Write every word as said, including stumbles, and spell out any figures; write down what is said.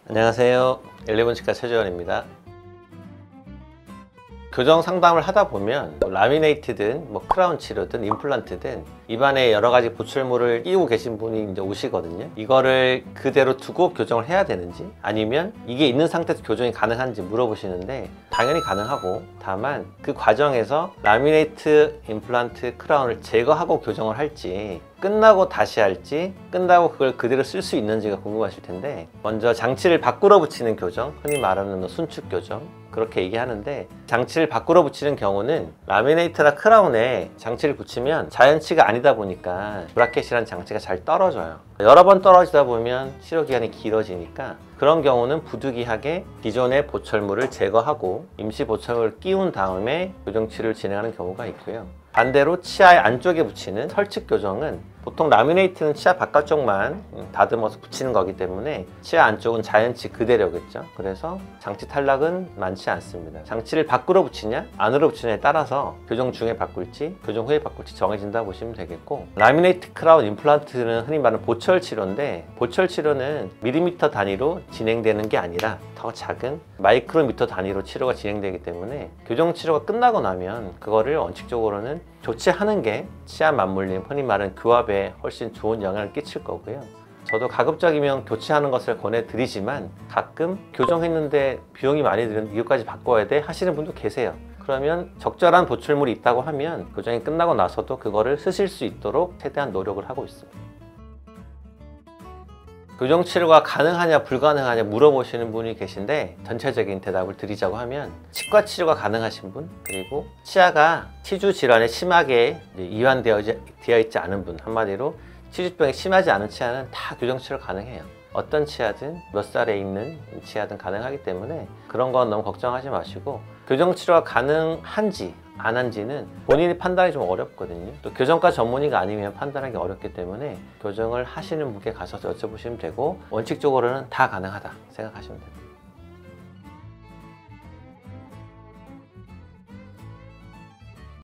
안녕하세요. 일리본치과 최재원입니다. 교정 상담을 하다 보면 뭐 라미네이트든 뭐 크라운 치료든 임플란트든 입안에 여러 가지 보철물을 끼우고 계신 분이 이제 오시거든요. 이거를 그대로 두고 교정을 해야 되는지 아니면 이게 있는 상태에서 교정이 가능한지 물어보시는데 당연히 가능하고, 다만 그 과정에서 라미네이트, 임플란트, 크라운을 제거하고 교정을 할지 끝나고 다시 할지 끝나고 그걸 그대로 쓸 수 있는지가 궁금하실 텐데, 먼저 장치를 바꾸러 붙이는 교정, 흔히 말하는 순축 교정 그렇게 얘기하는데, 장치를 바꾸러 붙이는 경우는 라미네이트나 크라운에 장치를 붙이면 자연치가 아니다 보니까 브라켓이라는 장치가 잘 떨어져요. 여러 번 떨어지다 보면 치료 기간이 길어지니까 그런 경우는 부득이하게 기존의 보철물을 제거하고 임시 보철물을 끼운 다음에 교정 치료를 진행하는 경우가 있고요. 반대로 치아 안쪽에 붙이는 설측 교정은 보통 라미네이트는 치아 바깥쪽만 다듬어서 붙이는 거기 때문에 치아 안쪽은 자연치 그대로겠죠. 그래서 장치 탈락은 많지 않습니다. 장치를 밖으로 붙이냐 안으로 붙이냐에 따라서 교정 중에 바꿀지 교정 후에 바꿀지 정해진다 보시면 되겠고, 라미네이트, 크라운, 임플란트는 흔히 말하는 보철 치료인데, 보철 치료는 밀리미터 단위로 진행되는 게 아니라 더 작은 마이크로미터 단위로 치료가 진행되기 때문에 교정 치료가 끝나고 나면 그거를 원칙적으로는 교체하는 게 치아 맞물림, 흔히 말하는 교합에 훨씬 좋은 영향을 끼칠 거고요. 저도 가급적이면 교체하는 것을 권해드리지만 가끔 교정했는데 비용이 많이 드는데 이것까지 바꿔야 돼 하시는 분도 계세요. 그러면 적절한 보철물이 있다고 하면 교정이 끝나고 나서도 그거를 쓰실 수 있도록 최대한 노력을 하고 있습니다. 교정 치료가 가능하냐 불가능하냐 물어보시는 분이 계신데, 전체적인 대답을 드리자고 하면 치과 치료가 가능하신 분, 그리고 치아가 치주 질환에 심하게 이완되어 있지 않은 분, 한마디로 치주병이 심하지 않은 치아는 다 교정 치료 가능해요. 어떤 치아든 몇 살에 있는 치아든 가능하기 때문에 그런 건 너무 걱정하지 마시고, 교정 치료가 가능한지 안 한지는 본인이 판단이 좀 어렵거든요. 또 교정과 전문의가 아니면 판단하기 어렵기 때문에 교정을 하시는 분께 가서 여쭤보시면 되고, 원칙적으로는 다 가능하다 생각하시면 됩니다.